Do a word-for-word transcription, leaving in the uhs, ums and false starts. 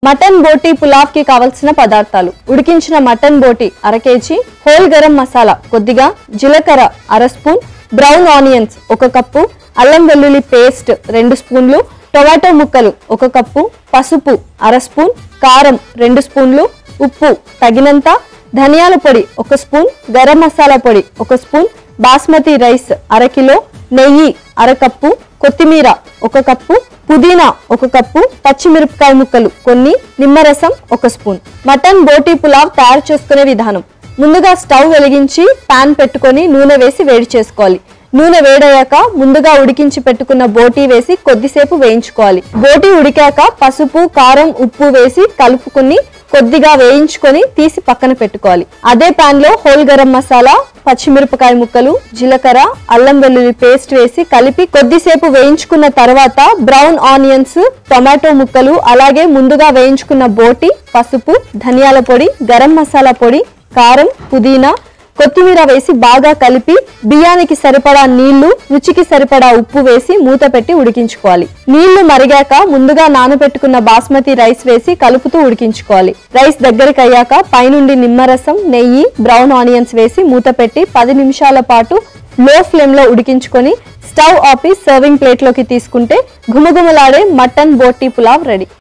Mutton బోటి పులావ్ కి కావలసిన పదార్థాలు ఉడికించిన మటన్ బోటి అర కేజీ, హోల్ గరం మసాలా కొద్దిగా, జీలకర్ర అర స్పూన్, బ్రౌన్ ఆనియన్స్ ఒక కప్పు, అల్లం వెల్లుల్లి పేస్ట్ రెండు స్పూన్లు, టొమాటో ముక్కలు ఒక కప్పు, పసుపు అర స్పూన్, కారం రెండు స్పూన్లు, ఉప్పు తగినంత, ధనియాల పొడి ఒక స్పూన్, గరం మసాలా పొడి ఒక స్పూన్, బాస్మతి రైస్ అర కిలో, నెయ్యి అర కప్పు, కొత్తిమీర ఒక కప్పు, పుదీనా ఒక కప్పు, పచ్చిమిరపకాయ ముక్కలు కొన్ని, నిమ్మరసం ఒక స్పూన్. మటన్ బోటి పులావ్ తయారు చేసుకునే విధానం: ముందుగా స్టవ్ వెలిగించి పాన్ పెట్టుకొని నూనె వేసి వేడి చేసుకోవాలి. నూనె వేడయ్యాక ముందుగా ఉడికించి పెట్టుకున్న బోటి వేసి కొద్దిసేపు వేయించుకోవాలి. బోటి ఉడికాక పసుపు, కారం, ఉప్పు వేసి కలుపుకుని కొద్దిగా వేయించుకొని తీసి పక్కన పెట్టుకోవాలి. అదే పాన్ లో హోల్ గరం మసాలా, పచ్చిమిరపకాయ ముక్కలు, జీలకర్ర, అల్లం వెల్లుల్లి పేస్ట్ వేసి కలిపి కొద్దిసేపు వేయించుకున్న తర్వాత బ్రౌన్ ఆనియన్స్, టొమాటో ముక్కలు, అలాగే ముందుగా వేయించుకున్న బోటి, పసుపు, ధనియాల పొడి, గరం మసాలా పొడి, కారం, పుదీనా, కొత్తిమీర వేసి బాగా కలిపి బియ్యానికి సరిపడా నీళ్లు, రుచికి సరిపడా ఉప్పు వేసి మూత పెట్టి ఉడికించుకోవాలి. నీళ్లు మరిగాక ముందుగా నానబెట్టుకున్న బాస్మతి రైస్ వేసి కలుపుతూ ఉడికించుకోవాలి. రైస్ దగ్గరికి అయ్యాక పైనుండి నిమ్మరసం, నెయ్యి, బ్రౌన్ ఆనియన్స్ వేసి మూత పెట్టి పది నిమిషాల పాటు లో ఫ్లేమ్ లో ఉడికించుకొని స్టవ్ ఆపి సర్వింగ్ ప్లేట్ లోకి తీసుకుంటే ఘుమఘుమలాడే మటన్ బోటి పులావ్ రెడీ.